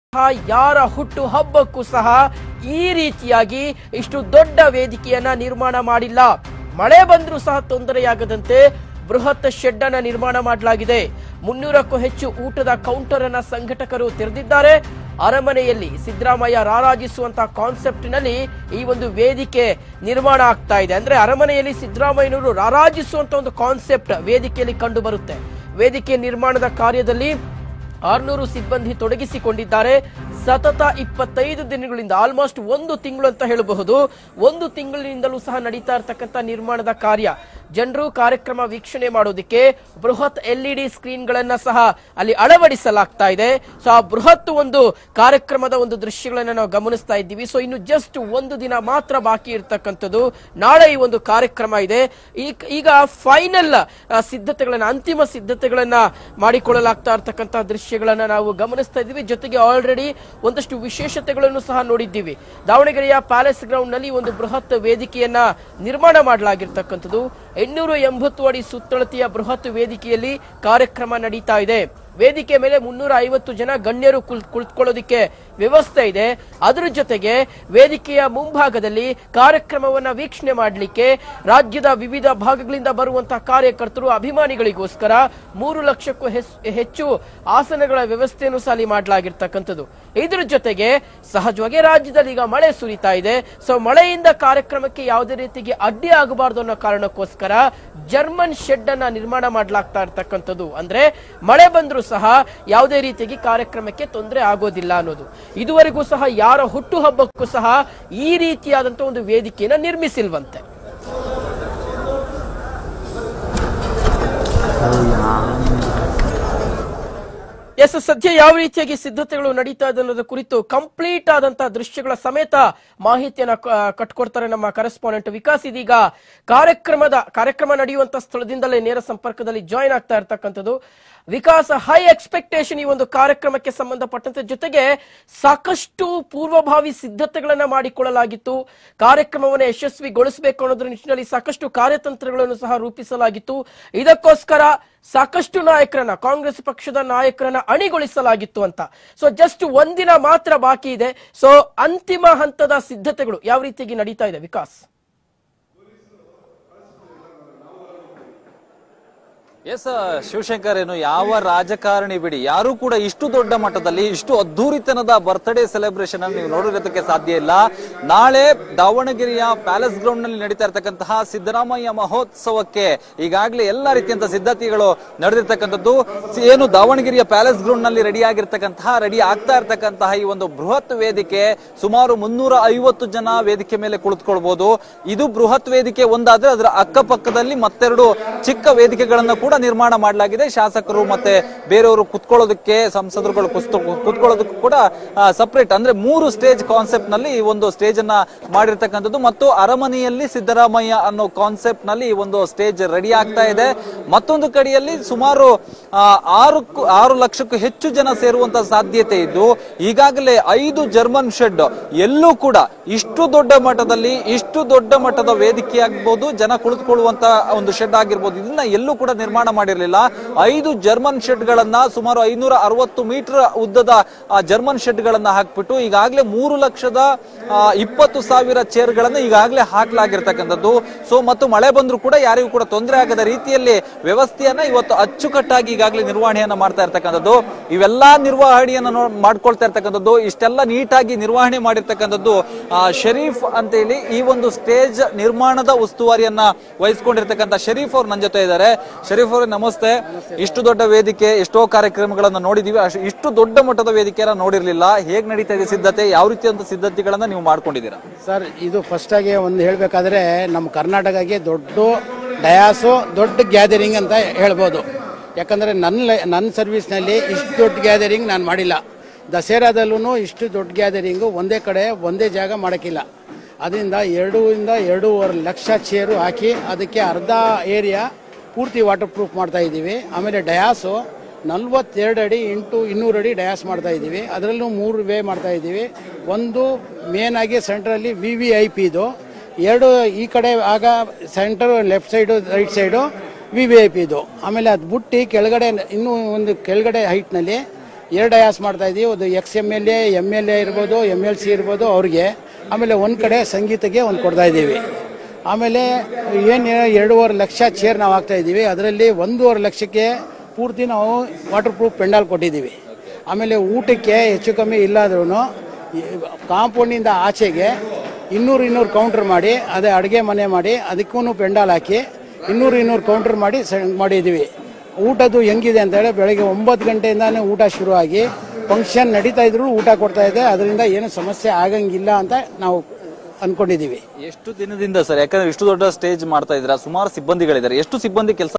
ಯಾರ ಹುಟ್ಟು ಹಬ್ಬಕ್ಕೂ ಸಹ ಈ ರೀತಿಯಾಗಿ ಇಷ್ಟು ದೊಡ್ಡ ವೇದಿಕೆಯನ್ನ ನಿರ್ಮಾಣ ಮಾಡಿಲ್ಲ. ಮಳೆ ಬಂದರೂ ಸಹ ತೊಂದರೆಯಾಗದಂತೆ ಬೃಹತ್ ಶೆಡ್ ಅನ್ನ ನಿರ್ಮಾಣ ಮಾಡಲಾಗಿದೆ. 300ಕ್ಕೂ ಹೆಚ್ಚು ಊಟದ ಕೌಂಟರ್ ಅನ್ನ ಸಂಘಟಕರು ತೆರೆದಿದ್ದಾರೆ. ಅರಮನೆಯಲ್ಲಿ ಸಿದ್ದರಾಮಯ್ಯ ರಾರಾಜಿಸುವಂತಹ ಕಾನ್ಸೆಪ್ಟ್ ನಲ್ಲಿ ಈ ಒಂದು ವೇದಿಕೆ ನಿರ್ಮಾಣ ಆಗ್ತಾ ಇದೆ. ಅಂದ್ರೆ ಅರಮನೆಯಲ್ಲಿ ಸಿದ್ದರಾಮಯ್ಯನವರು ರಾರಾಜಿಸುವಂತ ಒಂದು ಕಾನ್ಸೆಪ್ಟ್ ವೇದಿಕೆಯಲ್ಲಿ ಕಂಡು ಬರುತ್ತೆ. ವೇದಿಕೆ ನಿರ್ಮಾಣದ ಕಾರ್ಯದಲ್ಲಿ 600 ಸಿಬ್ಬಂದಿ ತೊಡಗಿಸಿಕೊಂಡಿದ್ದಾರೆ. ಸತತ 25 ದಿನಗಳಿಂದ ಆಲ್ಮೋಸ್ಟ್ 1 ತಿಂಗಳು ಅಂತ ಹೇಳಬಹುದು. 1 ತಿಂಗಳಿನಿಂದಲೂ ಸಹ ನಡೀತಾ ಇರತಕ್ಕಂತ ನಿರ್ಮಾಣದ ಕಾರ್ಯ. ಜನರು ಕಾರ್ಯಕ್ರಮ ವೀಕ್ಷಣೆ ಮಾಡೋದಕ್ಕೆ ಬೃಹತ್ LED ಸ್ಕ್ರೀನ್ ಗಳನ್ನ ಸಹ ಅಲ್ಲಿ ಅಳವಡಿಸಲಾಗ್ತಾ ಇದೆ. ಸೊ ಆ ಬೃಹತ್ ಒಂದು ಕಾರ್ಯಕ್ರಮದ ಒಂದು ದೃಶ್ಯಗಳನ್ನ ನಾವು ಗಮನಿಸ್ತಾ ಇದ್ದೀವಿ. ಸೊ ಇನ್ನು ಜಸ್ಟ್ 1 ದಿನ ಮಾತ್ರ ಬಾಕಿ ಇರತಕ್ಕಂಥದ್ದು. ನಾಳೆ ಈ ಒಂದು ಕಾರ್ಯಕ್ರಮ ಇದೆ. ಈಗ ಫೈನಲ್ ಸಿದ್ಧತೆಗಳನ್ನ, ಅಂತಿಮ ಸಿದ್ಧತೆಗಳನ್ನ ಮಾಡಿಕೊಳ್ಳಲಾಗ್ತಾ ಇರತಕ್ಕಂತ ದೃಶ್ಯಗಳನ್ನ ನಾವು ಗಮನಿಸ್ತಾ ಇದ್ದೀವಿ. ಜೊತೆಗೆ ಆಲ್ರೆಡಿ ಒಂದಷ್ಟು ವಿಶೇಷತೆಗಳನ್ನು ಸಹ ನೋಡಿದ್ದೀವಿ. ದಾವಣಗೆರೆಯ ಪ್ಯಾಲೇಸ್ ಗ್ರೌಂಡ್ ನಲ್ಲಿ ಒಂದು ಬೃಹತ್ ವೇದಿಕೆಯನ್ನ ನಿರ್ಮಾಣ ಮಾಡಲಾಗಿರ್ತಕ್ಕಂಥದ್ದು. 880 ಅಡಿ ಸುತ್ತಳತೆಯ ಬೃಹತ್ ವೇದಿಕೆಯಲ್ಲಿ ಕಾರ್ಯಕ್ರಮ ನಡೀತಾ ಇದೆ. ವೇದಿಕೆ ಮೇಲೆ 350 ಜನ ಗಣ್ಯರು ಕುಳಿತುಕೊಳ್ಳೋದಿಕ್ಕೆ ವ್ಯವಸ್ಥೆ ಇದೆ. ಅದರ ಜೊತೆಗೆ ವೇದಿಕೆಯ ಮುಂಭಾಗದಲ್ಲಿ ಕಾರ್ಯಕ್ರಮವನ್ನ ವೀಕ್ಷಣೆ ಮಾಡಲಿಕ್ಕೆ ರಾಜ್ಯದ ವಿವಿಧ ಭಾಗಗಳಿಂದ ಬರುವಂತಹ ಕಾರ್ಯಕರ್ತರು, ಅಭಿಮಾನಿಗಳಿಗೋಸ್ಕರ 3 ಲಕ್ಷಕ್ಕೂ ಹೆಚ್ಚು ಆಸನಗಳ ವ್ಯವಸ್ಥೆಯನ್ನು ಸಾಲಿ ಮಾಡಲಾಗಿರ್ತಕ್ಕಂಥದ್ದು. ಇದರ ಜೊತೆಗೆ ಸಹಜವಾಗಿ ರಾಜ್ಯದಲ್ಲಿ ಈಗ ಮಳೆ ಸುರಿತಾ ಇದೆ. ಸೊ ಮಳೆಯಿಂದ ಕಾರ್ಯಕ್ರಮಕ್ಕೆ ಯಾವುದೇ ರೀತಿಗೆ ಅಡ್ಡಿ ಆಗಬಾರದು ಅನ್ನೋ ಕಾರಣಕ್ಕೋಸ್ಕರ ಜರ್ಮನ್ ಶೆಡ್ ಅನ್ನ ನಿರ್ಮಾಣ ಮಾಡಲಾಗ್ತಾ ಇರ್ತಕ್ಕಂಥದ್ದು. ಅಂದ್ರೆ ಮಳೆ ಬಂದರೂ ಸಹ ಯಾವುದೇ ರೀತಿಯಾಗಿ ಕಾರ್ಯಕ್ರಮಕ್ಕೆ ತೊಂದರೆ ಆಗೋದಿಲ್ಲ ಅನ್ನೋದು. ಇದುವರೆಗೂ ಸಹ ಯಾರ ಹುಟ್ಟು ಹಬ್ಬಕ್ಕೂ ಸಹ ಈ ರೀತಿಯಾದಂತಹ ಒಂದು ವೇದಿಕೆಯನ್ನು ನಿರ್ಮಿಸಿಲ್ವಂತೆ. ಸದ್ಯ ಯಾವ ರೀತಿಯಾಗಿ ಸಿದ್ಧತೆಗಳು ನಡೀತಾ ಇದೆ ಅನ್ನೋದ್ರ ಕುರಿತು ಕಂಪ್ಲೀಟ್ ಆದಂತಹ ದೃಶ್ಯಗಳ ಸಮೇತ ಮಾಹಿತಿಯನ್ನ ಕಟ್ಕೊಡ್ತಾರೆ ನಮ್ಮ ಕರೆಸ್ಪಾಂಡೆಂಟ್ ವಿಕಾಸ್. ಇದೀಗ ಕಾರ್ಯಕ್ರಮ ನಡೆಯುವಂತ ಸ್ಥಳದಿಂದಲೇ ನೇರ ಸಂಪರ್ಕದಲ್ಲಿ ಜಾಯಿನ್ ಆಗ್ತಾ ಇರ್ತಕ್ಕಂಥದ್ದು. ವಿಕಾಸ್, ಹೈ ಎಕ್ಸ್ಪೆಕ್ಟೇಷನ್ ಈ ಒಂದು ಕಾರ್ಯಕ್ರಮಕ್ಕೆ ಸಂಬಂಧಪಟ್ಟಂತೆ, ಜೊತೆಗೆ ಸಾಕಷ್ಟು ಪೂರ್ವಭಾವಿ ಸಿದ್ಧತೆಗಳನ್ನ ಮಾಡಿಕೊಳ್ಳಲಾಗಿತ್ತು. ಕಾರ್ಯಕ್ರಮವನ್ನು ಯಶಸ್ವಿಗೊಳಿಸಬೇಕು ಅನ್ನೋದ್ರ ನಿಟ್ಟಿನಲ್ಲಿ ಸಾಕಷ್ಟು ಕಾರ್ಯತಂತ್ರಗಳನ್ನು ಸಹ ರೂಪಿಸಲಾಗಿತ್ತು. ಇದಕ್ಕೋಸ್ಕರ ಸಾಕಷ್ಟು ನಾಯಕರನ್ನ, ಕಾಂಗ್ರೆಸ್ ಪಕ್ಷದ ನಾಯಕರನ್ನ ಅಣಿಗೊಳಿಸಲಾಗಿತ್ತು ಅಂತ. ಸೊ ಜಸ್ಟ್ 1 ದಿನ ಮಾತ್ರ ಬಾಕಿ ಇದೆ. ಸೊ ಅಂತಿಮ ಹಂತದ ಸಿದ್ಧತೆಗಳು ಯಾವ ರೀತಿಯಾಗಿ ನಡೀತಾ ಇದೆ ವಿಕಾಸ್? ಶಿವಶಂಕರ್, ಏನು ಯಾವ ರಾಜಕಾರಣಿ ಬಿಡಿ, ಯಾರು ಕೂಡ ಇಷ್ಟು ದೊಡ್ಡ ಮಟ್ಟದಲ್ಲಿ ಇಷ್ಟು ಅದ್ದೂರಿತನದ ಬರ್ತ್ಡೇ ಸೆಲೆಬ್ರೇಷನ್ ಅನ್ನು ನೀವು ನೋಡಿರೋದಕ್ಕೆ ಸಾಧ್ಯ ಇಲ್ಲ. ನಾಳೆ ದಾವಣಗೆರೆಯ ಪ್ಯಾಲೇಸ್ ಗ್ರೌಂಡ್ ನಲ್ಲಿ ನಡೀತಾ ಇರತಕ್ಕಂತಹ ಸಿದ್ದರಾಮಯ್ಯ ಮಹೋತ್ಸವಕ್ಕೆ ಈಗಾಗಲೇ ಎಲ್ಲಾ ರೀತಿಯಂತ ಸಿದ್ಧತೆಗಳು ನಡೆದಿರ್ತಕ್ಕಂಥದ್ದು. ಏನು ದಾವಣಗೆರೆಯ ಪ್ಯಾಲೇಸ್ ಗ್ರೌಂಡ್ ನಲ್ಲಿ ರೆಡಿ ಆಗ್ತಾ ಇರತಕ್ಕಂತಹ ಈ ಒಂದು ಬೃಹತ್ ವೇದಿಕೆ, ಸುಮಾರು 350 ಜನ ವೇದಿಕೆ ಮೇಲೆ ಕುಳಿತುಕೊಳ್ಬಹುದು. ಇದು ಬೃಹತ್ ವೇದಿಕೆ ಒಂದಾದ್ರೆ ಅದರ ಅಕ್ಕಪಕ್ಕದಲ್ಲಿ ಮತ್ತೆರಡು ಚಿಕ್ಕ ವೇದಿಕೆಗಳನ್ನ ಕೂಡ ನಿರ್ಮಾಣ ಮಾಡಲಾಗಿದೆ. ಶಾಸಕರು ಮತ್ತೆ ಬೇರೆಯವರು ಕುತ್ಕೊಳ್ಳೋದಕ್ಕೆ, ಸಂಸದರುಗಳು ಕುತ್ಕೊಳ್ಳೋದಕ್ಕೂ ಕೂಡ ಸಪರೇಟ್, ಅಂದ್ರೆ 3 ಸ್ಟೇಜ್ ಕಾನ್ಸೆಪ್ಟ್ ನಲ್ಲಿ ಈ ಒಂದು ಸ್ಟೇಜ್ ಅನ್ನ ಮಾಡಿರ್ತಕ್ಕಂಥದ್ದು. ಮತ್ತು ಅರಮನೆಯಲ್ಲಿ ಸಿದ್ದರಾಮಯ್ಯ ಅನ್ನೋ ಕಾನ್ಸೆಪ್ಟ್ ನಲ್ಲಿ ಈ ಒಂದು ಸ್ಟೇಜ್ ರೆಡಿ ಆಗ್ತಾ ಇದೆ. ಮತ್ತೊಂದು ಕಡೆಯಲ್ಲಿ ಸುಮಾರು 6 ಲಕ್ಷಕ್ಕೂ ಹೆಚ್ಚು ಜನ ಸೇರುವಂತ ಸಾಧ್ಯತೆ ಇದ್ದು, ಈಗಾಗಲೇ 5 ಜರ್ಮನ್ ಶೆಡ್, ಎಲ್ಲೂ ಕೂಡ ಇಷ್ಟು ದೊಡ್ಡ ಮಟ್ಟದ ವೇದಿಕೆ ಆಗ್ಬಹುದು, ಜನ ಕುಳಿತುಕೊಳ್ಳುವಂತ ಒಂದು ಶೆಡ್ ಆಗಿರ್ಬೋದು, ಇದನ್ನ ಎಲ್ಲೂ ಕೂಡ ನಿರ್ಮಾಣ ಮಾಡಿರಲಿಲ್ಲ. 5 ಜರ್ಮನ್ ಶೆಡ್ ಗಳನ್ನ, ಸುಮಾರು 560 ಮೀಟರ್ ಉದ್ದದ ಜರ್ಮನ್ ಶೆಡ್ ಗಳನ್ನ ಹಾಕ್ಬಿಟ್ಟು ಈಗಾಗಲೇ 3,20,000 ಚೇರ್ ಗಳನ್ನ ಈಗಾಗಲೇ ಹಾಕಲಾಗಿರ್ತಕ್ಕಂಥದ್ದು. ಸೊ ಮತ್ತು ಮಳೆ ಬಂದ್ರು ಕೂಡ ಯಾರಿಗೂ ಕೂಡ ತೊಂದರೆ ಆಗದ ರೀತಿಯಲ್ಲಿ ವ್ಯವಸ್ಥೆಯನ್ನ ಇವತ್ತು ಅಚ್ಚುಕಟ್ಟಾಗಿ ಈಗಾಗಲೇ ನಿರ್ವಹಣೆಯನ್ನ ಮಾಡ್ತಾ ಇರ್ತಕ್ಕಂಥದ್ದು. ಇವೆಲ್ಲಾ ನಿರ್ವಹಣೆಯನ್ನ ಮಾಡ್ಕೊಳ್ತಾ ಇರ್ತಕ್ಕಂಥದ್ದು, ಇಷ್ಟೆಲ್ಲ ನೀಟಾಗಿ ನಿರ್ವಹಣೆ ಮಾಡಿರ್ತಕ್ಕಂಥದ್ದು ಶರೀಫ್ ಅಂತ ಹೇಳಿ ಈ ಒಂದು ಸ್ಟೇಜ್ ನಿರ್ಮಾಣದ ಉಸ್ತುವಾರಿಯನ್ನ ವಹಿಸಿಕೊಂಡಿರ್ತಕ್ಕಂಥ ಶರೀಫ್ ಅವ್ರು ನನ್ನ ಜೊತೆ ಇದ್ದಾರೆ. ಶರೀಫ್ ಅವರೇ, ನಮಸ್ತೆ. ಇಷ್ಟು ದೊಡ್ಡ ವೇದಿಕೆ, ಎಷ್ಟೋ ಕಾರ್ಯಕ್ರಮಗಳನ್ನ ನೋಡಿದೀವಿ, ಇಷ್ಟು ದೊಡ್ಡ ಮಟ್ಟದ ವೇದಿಕೆಯನ್ನ ನೋಡಿರ್ಲಿಲ್ಲ. ಹೇಗ್ ನಡೀತಾ ಇದೆ ಸಿದ್ಧತೆ? ಯಾವ ರೀತಿಯಂತ ಸಿದ್ಧತೆಗಳನ್ನ ನೀವು ಮಾಡ್ಕೊಂಡಿದ್ದೀರಾ? ಸರ್, ಇದು ಫಸ್ಟ್ ಆಗಿ ಒಂದು ಹೇಳ್ಬೇಕಾದ್ರೆ ನಮ್ಮ ಕರ್ನಾಟಕಕ್ಕೆ ದೊಡ್ಡ ಡಯಾಸು, ದೊಡ್ಡ ಗ್ಯಾದರಿಂಗ್ ಅಂತ ಹೇಳ್ಬೋದು. ಯಾಕಂದ್ರೆ ನನ್ನ ಸರ್ವಿಸ್ನಲ್ಲಿ ಇಷ್ಟು ದೊಡ್ಡ ಗ್ಯಾದರಿಂಗ್ ನಾನು ಮಾಡಿಲ್ಲ. ದಸರಾದಲ್ಲೂ ಇಷ್ಟು ದೊಡ್ಡ ಗ್ಯಾದರಿಂಗು ಒಂದೇ ಕಡೆ ಒಂದೇ ಜಾಗ ಮಾಡೋಕ್ಕಿಲ್ಲ. ಅದರಿಂದ 2-2.5 ಲಕ್ಷ ಚೇರು ಹಾಕಿ ಅದಕ್ಕೆ ಅರ್ಧ ಏರಿಯಾ ಪೂರ್ತಿ ವಾಟರ್ ಪ್ರೂಫ್ ಮಾಡ್ತಾ ಇದ್ದೀವಿ. ಆಮೇಲೆ ಡಯಾಸು 42 ಅಡಿ ಇಂಟು 200 ಅಡಿ ಡಯಾಸ್ ಮಾಡ್ತಾ ಇದ್ದೀವಿ. ಅದರಲ್ಲೂ 3 ವೇ ಮಾಡ್ತಾ ಇದ್ದೀವಿ. ಒಂದು ಮೇನ್ ಆಗಿ ಸೆಂಟ್ರಲ್ಲಿ VVIP ಇದು, 2 ಈ ಕಡೆ ಆಗ centre left side right side VVIP ಇದು. ಆಮೇಲೆ ಅದು ಬುಟ್ಟಿ ಕೆಳಗಡೆ ಇನ್ನೂ ಒಂದು ಕೆಳಗಡೆ ಹೈಟ್ನಲ್ಲಿ 2 ಡಯಾಸ್ ಮಾಡ್ತಾ ಇದ್ದೀವಿ. ಒಂದು XMLA MLA ಇರ್ಬೋದು, MLC ಇರ್ಬೋದು ಅವ್ರಿಗೆ. ಆಮೇಲೆ ಒಂದು ಕಡೆ ಸಂಗೀತಕ್ಕೆ ಒಂದು ಕೊಡ್ತಾ ಇದ್ದೀವಿ. ಆಮೇಲೆ ಏನು 2.5 ಲಕ್ಷ ಚೇರ್ ನಾವು ಹಾಕ್ತಾ ಇದ್ದೀವಿ. ಅದರಲ್ಲಿ 1.5 ಲಕ್ಷಕ್ಕೆ ಪೂರ್ತಿ ನಾವು ವಾಟರ್ ಪ್ರೂಫ್ ಪೆಂಡಾಲ್ ಕೊಟ್ಟಿದ್ದೀವಿ. ಆಮೇಲೆ ಊಟಕ್ಕೆ ಹೆಚ್ಚು ಕಮ್ಮಿ ಇಲ್ಲಾದ್ರೂ ಕಾಂಪೌಂಡಿಂದ ಆಚೆಗೆ 200 ಕೌಂಟರ್ ಮಾಡಿ, ಅದೇ ಅಡುಗೆ ಮನೆ ಮಾಡಿ ಅದಕ್ಕೂ ಪೆಂಡಾಲ್ ಹಾಕಿ 200 ಕೌಂಟರ್ ಮಾಡಿ ಮಾಡಿದ್ದೀವಿ. ಊಟದ್ದು ಹೆಂಗಿದೆ ಅಂತ ಹೇಳಿ ಬೆಳಗ್ಗೆ 9 ಗಂಟೆಯಿಂದಾನೇ ಊಟ ಶುರುವಾಗಿ ಫಂಕ್ಷನ್ ನಡೀತಾ ಇದ್ರು ಊಟ ಕೊಡ್ತಾ ಇದೆ. ಅದರಿಂದ ಏನು ಸಮಸ್ಯೆ ಆಗಂಗಿಲ್ಲ ಅಂತ ನಾವು ಅನ್ಕೊಂಡಿದ್ದೀವಿ. ಎಷ್ಟು ದಿನದಿಂದ ಸರ್, ಯಾಕಂದ್ರೆ ಇಷ್ಟು ದೊಡ್ಡ ಸ್ಟೇಜ್ ಮಾಡ್ತಾ ಇದ್ರ, ಸುಮಾರು ಸಿಬ್ಬಂದಿಗಳಿದ್ದಾರೆ, ಎಷ್ಟು ಸಿಬ್ಬಂದಿ ಕೆಲಸ?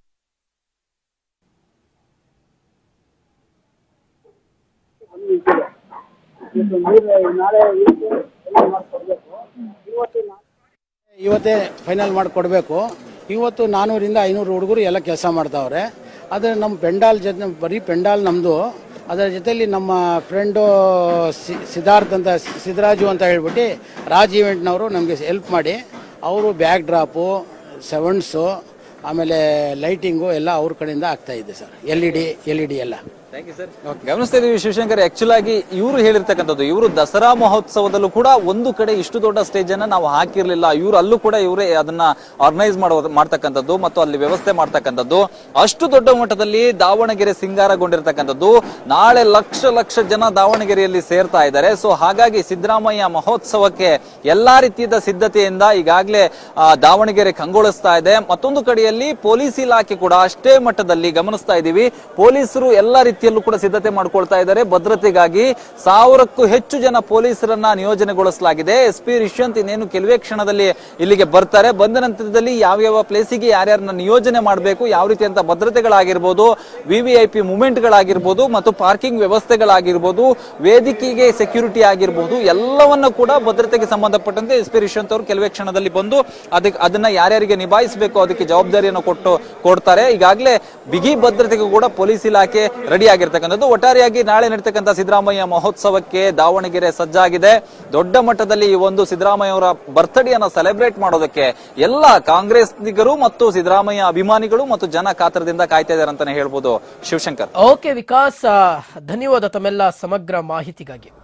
ಇವತ್ತೇ ಫೈನಲ್ ಮಾಡಿಕೊಡ್ಬೇಕು. ಇವತ್ತು 400 ರಿಂದ 500 ಹುಡುಗರು ಎಲ್ಲ ಕೆಲಸ ಮಾಡ್ತಾವ್ರೆ. ಆದರೆ ನಮ್ಮ ಪೆಂಡಾಲ್ ಜೊತೆ ಬರೀ ಪೆಂಡಾಲ್ ನಮ್ಮದು. ಅದರ ಜೊತೆಯಲ್ಲಿ ನಮ್ಮ ಫ್ರೆಂಡು ಸಿದ್ಧಾರ್ಥ್ ಅಂತ, ಸಿದ್ದರಾಜು ಅಂತ ಹೇಳ್ಬಿಟ್ಟು ರಾಜ್ ಈವೆಂಟ್ನವರು ನಮಗೆ ಹೆಲ್ಪ್ ಮಾಡಿ ಅವರು ಬ್ಯಾಕ್ ಡ್ರಾಪು, ಸೆವೆನ್ಸು, ಆಮೇಲೆ ಲೈಟಿಂಗು ಎಲ್ಲ ಅವ್ರ ಕಡೆಯಿಂದ ಆಗ್ತಾ ಇದೆ ಸರ್. LED ಎಲ್ಲ. ಗಮನಿಸ್ತಾ ಇದೀವಿ ಶಿವಶಂಕರ್, ಆಕ್ಚುಲ್ ಆಗಿ ಇವರು ಹೇಳಿರ್ತಕ್ಕಂಥದ್ದು, ಇವರು ದಸರಾ ಮಹೋತ್ಸವದಲ್ಲೂ ಕೂಡ ಒಂದು ಕಡೆ ಇಷ್ಟು ದೊಡ್ಡ ಸ್ಟೇಜ್ ಅನ್ನ ನಾವು ಹಾಕಿರ್ಲಿಲ್ಲ, ಇವರು ಅಲ್ಲೂ ಕೂಡ ಇವರೇ ಅದನ್ನ ಆರ್ಗನೈಸ್ ಮಾಡ್ತಕ್ಕಂಥದ್ದು ಮತ್ತು ಅಲ್ಲಿ ವ್ಯವಸ್ಥೆ ಮಾಡ್ತಕ್ಕಂಥದ್ದು. ಅಷ್ಟು ದೊಡ್ಡ ಮಟ್ಟದಲ್ಲಿ ದಾವಣಗೆರೆ ಸಿಂಗಾರಗೊಂಡಿರ್ತಕ್ಕಂಥದ್ದು. ನಾಳೆ ಲಕ್ಷ ಜನ ದಾವಣಗೆರೆಯಲ್ಲಿ ಸೇರ್ತಾ ಇದ್ದಾರೆ. ಸೊ ಹಾಗಾಗಿ ಸಿದ್ದರಾಮಯ್ಯ ಮಹೋತ್ಸವಕ್ಕೆ ಎಲ್ಲಾ ರೀತಿಯ ಸಿದ್ಧತೆಯಿಂದ ಈಗಾಗಲೇ ದಾವಣಗೆರೆ ಕಂಗೊಳಿಸ್ತಾ ಇದೆ. ಮತ್ತೊಂದು ಕಡೆಯಲ್ಲಿ ಪೊಲೀಸ್ ಇಲಾಖೆ ಕೂಡ ಅಷ್ಟೇ ಮಟ್ಟದಲ್ಲಿ ಗಮನಿಸ್ತಾ ಇದೀವಿ. ಪೊಲೀಸರು ಎಲ್ಲಾ ರೀತಿಯಲ್ಲೂ ಕೂಡ ಸಿದ್ಧತೆ ಮಾಡ್ಕೊಳ್ತಾ ಇದ್ದಾರೆ. ಭದ್ರತೆಗಾಗಿ 1000ಕ್ಕೂ ಹೆಚ್ಚು ಜನ ಪೊಲೀಸರನ್ನ ನಿಯೋಜನೆಗೊಳಿಸಲಾಗಿದೆ. SP ರಿಷ್ಯಂತ್ ಇನ್ನೇನು ಕೆಲವೇ ಕ್ಷಣದಲ್ಲಿ ಇಲ್ಲಿಗೆ ಬರ್ತಾರೆ. ಬಂದ ನಂತರದಲ್ಲಿ ಯಾವ ಪ್ಲೇಸಿಗೆ ಯಾರ್ಯಾರನ್ನ ನಿಯೋಜನೆ ಮಾಡಬೇಕು, ಯಾವ ರೀತಿಯಂತ ಭದ್ರತೆಗಳಾಗಿರ್ಬೋದು, VVIP ಮೂವ್ಮೆಂಟ್ಗಳಾಗಿರ್ಬೋದು ಮತ್ತು ಪಾರ್ಕಿಂಗ್ ವ್ಯವಸ್ಥೆಗಳಾಗಿರ್ಬೋದು, ವೇದಿಕೆಗೆ ಸೆಕ್ಯೂರಿಟಿ ಆಗಿರ್ಬೋದು, ಎಲ್ಲವನ್ನ ಕೂಡ ಭದ್ರತೆಗೆ ಸಂಬಂಧಪಟ್ಟಂತೆ SP ರಿಷ್ಯಂತ್ ಅವರು ಕೆಲವೇ ಕ್ಷಣದಲ್ಲಿ ಬಂದು ಅದನ್ನ ಯಾರ್ಯಾರಿಗೆ ನಿಭಾಯಿಸಬೇಕು ಅದಕ್ಕೆ ಜವಾಬ್ದಾರಿಯನ್ನು ಕೊಡ್ತಾರೆ. ಈಗಾಗಲೇ ಬಿಗಿ ಭದ್ರತೆಗೂ ಕೂಡ ಪೊಲೀಸ್ ಇಲಾಖೆ ರೆಡಿ ಆಗಿರ್ತಕ್ಕಂಥದ್ದು. ಒಟ್ಟಾರೆಯಾಗಿ ನಾಳೆ ನಡೀತಕ್ಕಂಥ ಸಿದ್ದರಾಮಯ್ಯ ಮಹೋತ್ಸವಕ್ಕೆ ದಾವಣಗೆರೆ ಸಜ್ಜಾಗಿದೆ. ದೊಡ್ಡ ಮಟ್ಟದಲ್ಲಿ ಈ ಒಂದು ಸಿದ್ದರಾಮಯ್ಯ ಅವರ ಬರ್ತ್ಡೇ ಅನ್ನ ಸೆಲೆಬ್ರೇಟ್ ಮಾಡೋದಕ್ಕೆ ಎಲ್ಲ ಕಾಂಗ್ರೆಸ್ನಿಗರು ಮತ್ತು ಸಿದ್ದರಾಮಯ್ಯ ಅಭಿಮಾನಿಗಳು ಮತ್ತು ಜನ ಕಾತರದಿಂದ ಕಾಯ್ತಾ ಇದ್ದಾರೆ ಅಂತಾನೆ ಹೇಳ್ಬೋದು. ಶಿವಶಂಕರ್. ಓಕೆ ವಿಕಾಸ್, ಧನ್ಯವಾದ ತಮ್ಮೆಲ್ಲ ಸಮಗ್ರ ಮಾಹಿತಿಗಾಗಿ.